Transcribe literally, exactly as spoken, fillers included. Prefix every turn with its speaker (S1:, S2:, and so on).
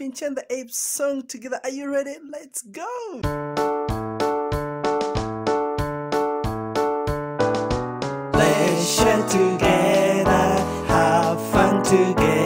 S1: Pinchu and the apes song together. Are you ready? Let's go! Let's share together, have fun together.